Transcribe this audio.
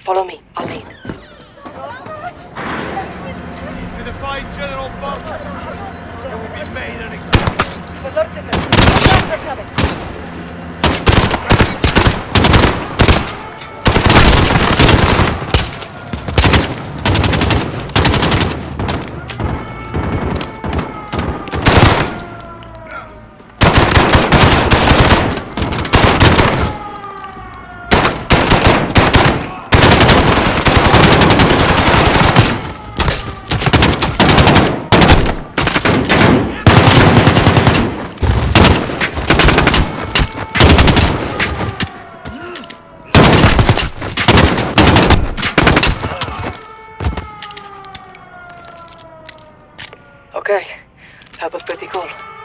Follow me. I'll lead. To the fine General Boat, you will be made an example. Okay, that was pretty cool.